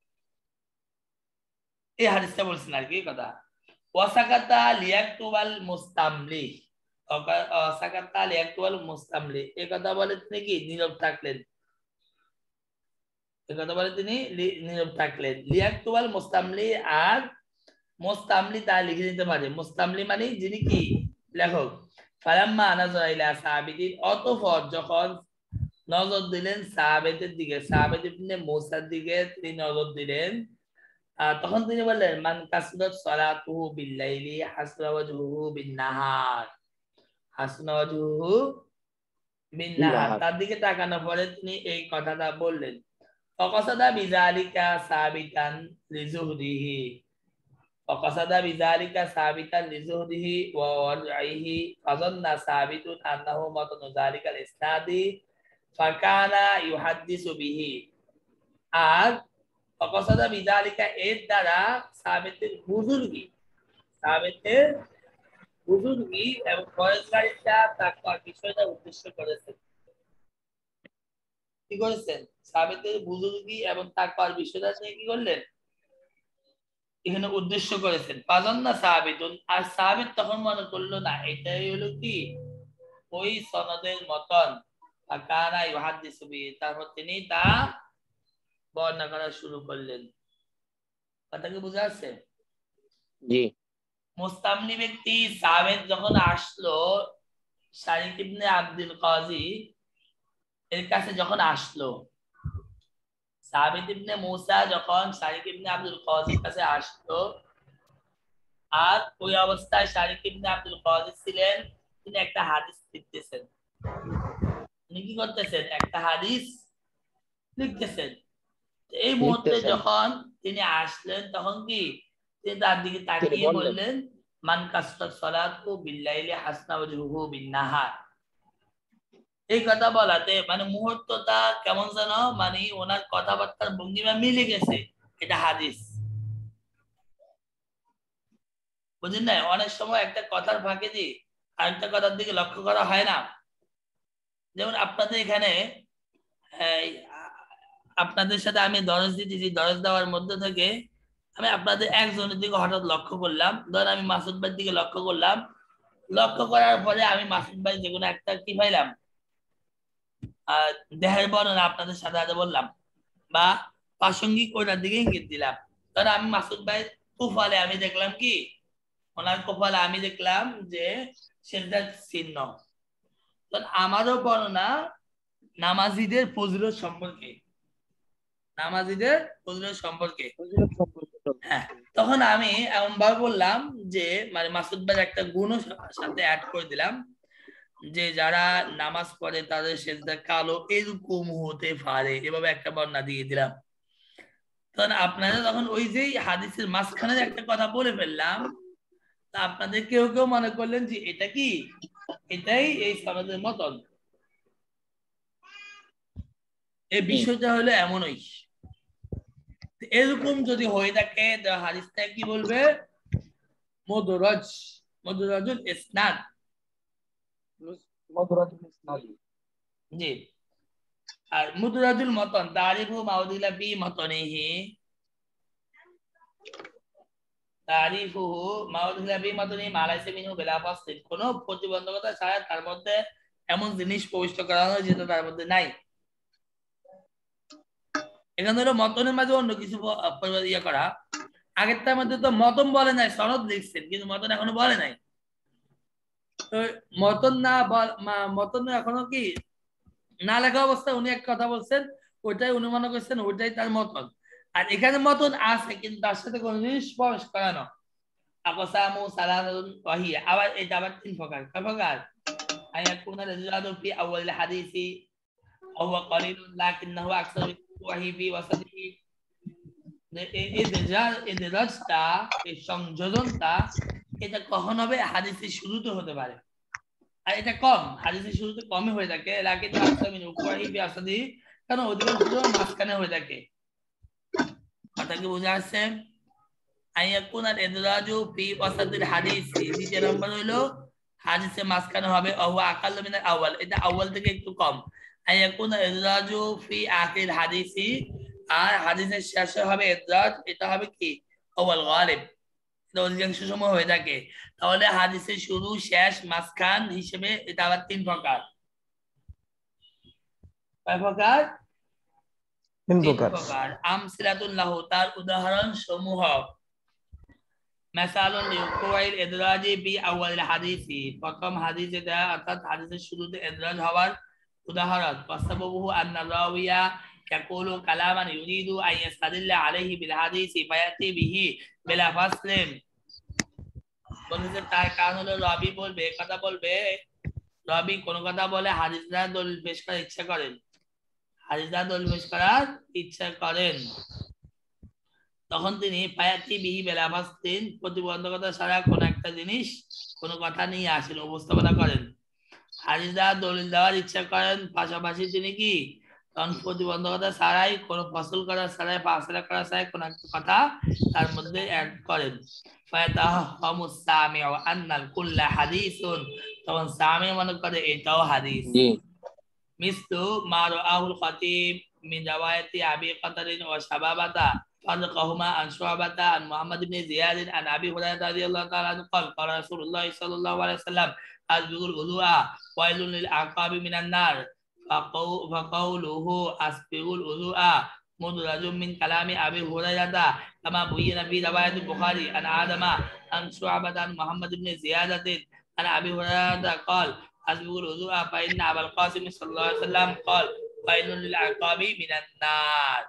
[SPEAKER 1] এই হাদিসটা বলছেন আর কি কথা ওয়াসাকাতা লিয়াকতুবাল মুস্তামলি ওয়াসাকাতা লিয়াকতুবাল মুস্তামলি এই কথা বলে তিনি কি নীরব থাকলেন এই কথা বলে তিনি নীরব থাকলেন লিয়াকতুবাল মুস্তামলি আর মুস্তামলি তা লিখে দিতে পারে মুস্তামলি মানে যিনি কি লেখক ফালাম্মা নাযারা ইলা সাবিদিন অতঃপর যখন নজর দিলেন সাহাবেদের দিকে সাহাবেদ ইবনে মুসার দিকে তিনি নজর দিলেন তখন তিনি বললেন মান কাসরাত সালাতুহু বিল-লাইলি হাসনা ওয়াজহুহু বিন-নাহার হাসনা ওয়াজহুহু বিন-নাহার তার দিকে তাকানোর পরে তিনি এই কথাটা বললেন ফাকাসাদা বিযালিকা সাবিতান লিজুহদিহি ফাকাসাদা বিযালিকা সাবিতান লিজুহদিহি ওয়া ওয়ারঈহি ফাযান্না সাবিতুন আন্নাহু মাতানু যালিকাল ইসনাদি ফাকানা ইউহাদ্দিসু বিহি আর ফাকাসাদা বিযালিকা এর দ্বারা সাবিতের বুজুর্গি সাবিতের বুজুর্গি এবং পরেশগারিতা তাকওয়ার বিষয়টা উদ্দেশ্য করেছেন কি করেছেন সাবিতের বুজুর্গি এবং তাকওয়ার বিষয়টা নিয়ে কি করলেন এখানে উদ্দেশ্য করেছেন ফাযান্না সাবিতুন আর সাবিত তখন মনে করলো না এটাই হলো কি ওই সনদের মতন ফাকানা ইউহাদ্দিসু বিহি তারপর তিনি তা বর্ণনা করা শুরু করলেন কথা কি বুঝা যাচ্ছে
[SPEAKER 2] জি
[SPEAKER 1] মুস্তামলি ব্যক্তি সাবেদ যখন আসলো শারিক ইবনে আব্দুল কাযি এর কাছে যখন আসলো সাবিত ইবনে মুসা যখন শারিক ইবনে আব্দুল কাযির কাছে আসলো আর ওই অবস্থায় শারিক ইবনে আব্দুল কাযি ছিলেন তিনি একটা হাদিস লিখতেছেন তিনি কি করতেছেন একটা হাদিস লিখতেছেন এই মুহূর্তে যখন তিনি আসলেন তখন কি তিনি তার দিকে তাকিয়ে বললেন মান কাসরাত সালাতু বিল-লাইলি হাসনা ওয়াজহুহু বিন-নাহার এই কথা বলাতে মানে মুহূর্তটা কেমন যেন মানে ওনার কথাবার্তার ভঙ্গিমা মিলে গেছে এটা হাদিস বুঝলেন না অনেক সময় একটা কথার ফাঁকে দিয়ে আরেকটা কথার দিকে লক্ষ্য করা হয় না যেমন আপনাদের এখানে আপনাদের সাথে আমি দরজ দিতেছি দরজ দেওয়ার মধ্যে থেকে আমি আপনাদের একজনের দিকে হঠাৎ লক্ষ্য করলাম, ধর আমি মাসুদ ভাইয়ের দিকে লক্ষ্য করলাম, লক্ষ্য করার পরে আমি মাসুদ ভাই যে কোনো একটা কি পাইলাম আহ দেহের বর্ণনা আপনাদের সাথে আগে বললাম বা প্রাসঙ্গিক ওইটার দিকে ইঙ্গিত দিলাম। ধর আমি মাসুদ ভাই কুফালে আমি দেখলাম কি ওনার কপালে আমি দেখলাম যে সেজদার চিহ্ন। আমারও বর্ণনা নামাজিদের ফজিলত সম্পর্কে, নামাজিদের ফজিলত সম্পর্কে। হ্যাঁ, তখন আমি এমন ভাবে বললাম যে মানে মাসুদ ভাই একটা গুণও সাথে অ্যাড করে দিলাম যে যারা নামাজ পড়ে তাদের সেজদা কালো এরকম হতে পারে, এভাবে একটা বর্ণনা দিয়ে দিলাম। তখন আপনারা তখন ওই যে হাদিসের মাঝখানে একটা কথা বলে ফেললাম, তা আপনাদের কেউ কেউ মনে করলেন যে এটা কি এটাই এই সমাজের মতন। এই বিষয়টা হলো এমনই, এরকম যদি হয়ে থাকে হাদিসটা কি বলবে মুদরাজ, মুদরাজুল ইসনাদ।
[SPEAKER 2] মুদরাজুল ইসনাদ
[SPEAKER 1] জি। আর মুদরাজুল মতন তারিফু মাউদিলা বি মতনিহি, তারিফুহু মাউদিলা বি মতনি মালাইসা মিনহু বিলা ফাসলিন, কোনো প্রতিবন্ধকতা ছাড়া তার মধ্যে এমন জিনিস প্রবিষ্ট করা হয় যেটা তার মধ্যে নাই। এখানে হলো মতনের মাঝে অন্য কিছু ইয়ে করা, আগেরটার মধ্যে তো মতন বলে নাই, সনদ লিখছেন কিন্তু মতন এখনো বলে নাই। তো মতন না মতন এখনো কি না লেখা অবস্থায় উনি এক কথা বলছেন, ওইটাই অনুমান করছেন ওইটাই তার মতন। আর এখানে মতন আছে কিন্তু তার সাথে কোনো জিনিস স্পর্শ করানো। আকসামু সালাতুন ওয়াহিয়া, আবার এটা আবার তিন প্রকার। কয় প্রকার? আয়াকুনা রাজুলাদু ফি আউয়াল হাদিসি আও হুয়া কালিলুন লাকিন্নাহু আকসারু ওয়াহি ফি ওয়াসাতিহি। এই দেজাল এই দেজালটা এই সংযোজনটা এটা কখন হবে? হাদিসের শুরুতে হতে পারে, আর এটা কম, হাদিসের শুরুতে কমই হয়ে থাকে, লাকিন আকসামিন ওয়াহি ফি ওয়াসাতিহি, কারণ অধিকাংশ মাঝখানে হয়ে থাকে। কথা কি বুঝা আসছে? আইয়াকুনা ইদরাজু ফি ওয়াসাতিল হাদিসি, দ্বিতীয় নম্বর হলো হাদিসের মাঝখানে হবে আও আকাল মিনাল আউয়াল, এটা আউয়াল থেকে একটু কম। আইয়াকুনা ইদরাজু ফি আখির হাদিসি, আর হাদিসের শেষে হবে ইদরাজ, এটা হবে কি আউয়াল গালিব, এটা অধিকাংশ সময় হয়ে থাকে। তাহলে হাদিসের শুরু শেষ মাঝখান হিসেবে এটা আবার তিন প্রকার। কয় প্রকার?
[SPEAKER 3] তিন
[SPEAKER 1] তিন
[SPEAKER 3] প্রকার।
[SPEAKER 1] প্রকার। আমসিলাতুল লাহু, তার উদাহরণ সমূহ। মাসালুন লিউকুইল ইদরাজি বি আউয়াল হাদিসি, প্রথম হাদিস যেটা অর্থাৎ হাদিসের শুরুতে ইদরাজ হওয়ার উদাহরণ। ওয়াসাবাবুহু আন্না রাওয়িয়া ইয়াকুলু কালামান ইউরিদু আন ইয়াস্তাদিল্লা আলাইহি বিল হাদিসি ফায়াতি বিহি বিলা ফাসলিন, বলেছে তার কারণ হলো রাবি বলবে কথা বলবে, রাবি কোন কথা বলে হাদিস দ্বারা দলিল পেশ করার ইচ্ছা করেন, হাদিস দ্বারা দলিল পেশ করার ইচ্ছা করেন, তখন তিনি পায়াতি বিহি বেলা ফাসলিন, প্রতিবন্ধকতা ছাড়া কোন একটা জিনিস কোন কথা নিয়ে আসেন, উপস্থাপনা করেন। হাদিস দ্বারা দলিল দেওয়ার ইচ্ছা করেন, পাশাপাশি তিনি কি তখন প্রতিবন্ধকতা ছাড়াই কোন ফসল করা ছাড়াই ফাসলা করা ছাড়াই কোন একটা কথা তার মধ্যে অ্যাড করেন। ফায়াতাহামু সামিউ আন্নাল কুল্লা হাদিসুন, তখন সামি মনে করে এটাও হাদিস। মিসলু মা রাআহুল খাতিব মিন রাওয়ায়াতি আবি কাতারিন ওয়া শাবাবাতা فذكرهما عن شعبة عن محمد بن زياد عن أبي هريرة رضي الله تعالى عنه قال قال رسول الله صلى الله عليه وسلم أسبغوا الوضوء ويل للأعقاب من النار، فقوله أسبغوا الوضوء مدرج من كلام أبي هريرة كما بين في رواية البخاري عن آدم عن شعبة عن محمد بن زياد عن أبي هريرة قال أسبغوا الوضوء فإن أبا القاسم صلى الله عليه وسلم قال ويل للأعقاب من النار।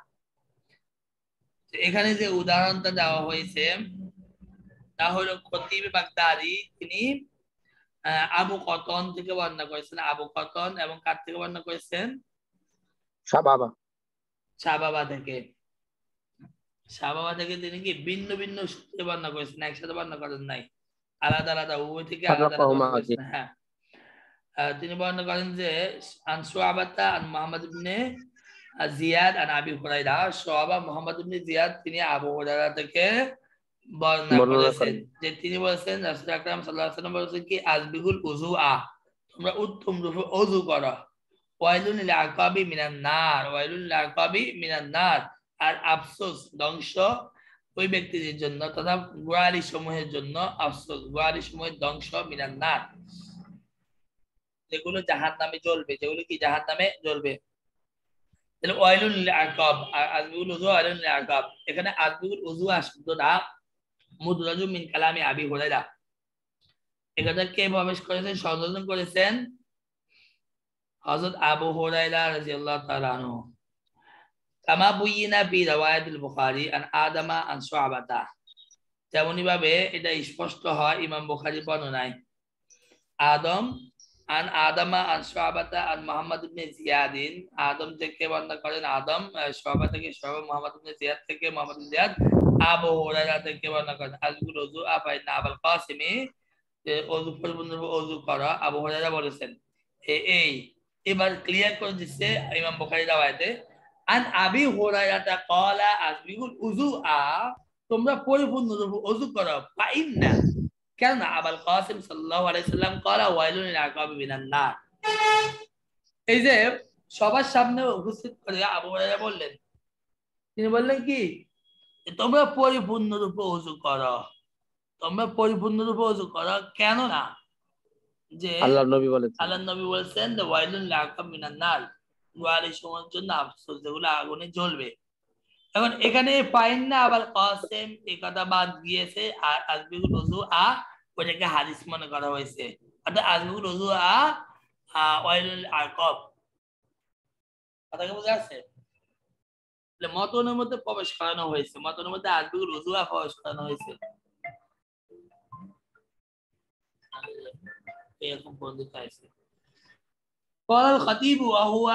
[SPEAKER 1] এখানে যে উদাহরণটা দেওয়া হয়েছে তা হলো খতিব বাগদাদি, তিনি আবু কতন থেকে বর্ণনা করেছেন, আবু কতন এবং কার থেকে বর্ণনা করেছেন?
[SPEAKER 2] শাবাবা,
[SPEAKER 1] শাবাবা থেকে। শাবাবা থেকে তিনি কি ভিন্ন ভিন্ন সূত্রে বর্ণনা করেছেন, একসাথে বর্ণনা করেন নাই, আলাদা আলাদা উভয় থেকে আলাদা আলাদা। হ্যাঁ, তিনি বর্ণনা করেন যে আন শুআবাতা আন মুহাম্মদ ইবনে জিয়াদ আন আবি হুরায়রা, শুআবা মুহাম্মদ ইবনে জিয়াদ তিনি আবু হুরায়রা থেকে বর্ণনা করেছেন যে তিনি বলেছেন রাসূল আকরাম সাল্লাল্লাহু আলাইহি ওয়াসাল্লাম বলেছেন কি আসবিহুল উযুআ, তোমরা উত্তম রূপে ওযু করো, ওয়াইলুন লিল আকাবি মিনান নার, ওয়াইলুন লিল আকাবি মিনান নার, আর আফসোস ধ্বংস ওই ব্যক্তিদের জন্য তথা গোয়ালি সমূহের জন্য আফসোস, গোয়ালি সমূহের ধ্বংস মিনান নার, যেগুলো জাহান্নামে জ্বলবে, যেগুলো কি জাহান্নামে জ্বলবে। তাহলে ওয়াইলুল লিল আকাব, আজবিগুল উযু ওয়াইলুল লিল আকাব, এখানে আজবিগুল উযু শব্দটা মুদরাজু মিন কালামি আবি হুরায়রা, এখানে কে প্রবেশ করেছেন, সংযোজন করেছেন হযরত আবু হুরায়রা রাদিয়াল্লাহু তাআলা আনহু। কামা বুয়িনা ফি রাওয়ায়াতিল বুখারী আন আদামা আন শুআবাতা, তেমনি ভাবে এটা স্পষ্ট হয় ইমাম বুখারীর বর্ণনায়, আদম আন আদামা আন শুআবাতা আন মুহাম্মদ ইবনে জিয়াদিন, আদম থেকে বর্ণনা করেন আদম, শুআবা থেকে শুআবা, মুহাম্মদ ইবনে জিয়াদ থেকে মুহাম্মদ ইবনে জিয়াদ, আবু হুরায়রা থেকে বর্ণনা করেন আজগুল উযু আফাইনা আবুল কাসিমি, যে ওযু পরিপূর্ণরূপে ওযু করা আবু হুরায়রা বলেছেন। এই এবার ক্লিয়ার করে দিচ্ছে ইমাম বুখারী রাওয়ায়াতে, আন আবি হুরায়রা ক্বালা আজবিগুল উযু আ, তোমরা পরিপূর্ণরূপে ওযু করো, ফাইন্না, কেন আবুল কাসিম সাল্লাল্লাহু আলাইহি সাল্লাম ক্বালা ওয়াইলুন লিল আকাবি মিনান নার। এই যে সবার সামনে উপস্থিত করে আবু হুরায়রা বললেন, তিনি বললেন কি, তোমরা পরিপূর্ণরূপে ওযু করো, তোমরা পরিপূর্ণরূপে ওযু করো, কেন না যে
[SPEAKER 2] আল্লাহর নবী বলেছেন,
[SPEAKER 1] আল্লাহর নবী বলেছেন যে ওয়াইলুন লিল আকাবি মিনান নার, গোয়ালি সমূহের জন্য আফসোস, যেগুলো আগুনে জ্বলবে। এখন এখানে ফাইন্না আবুল কাসিম এই কথা বাদ গিয়েছে, আর আজবিগুল উযু আ ওটাকে হাদিস মনে করা হয়েছে, অর্থাৎ আজবিগুল উযু আ ওয়াইলুল লিল আকাব, কথা কি বোঝা যাচ্ছে? মতনের মধ্যে প্রবেশ করানো হয়েছে, মতনের মধ্যে আজবিগুল উযু আ প্রবেশ করানো হয়েছে। এরকম বন্ধু আছে। قال الخطيب وهو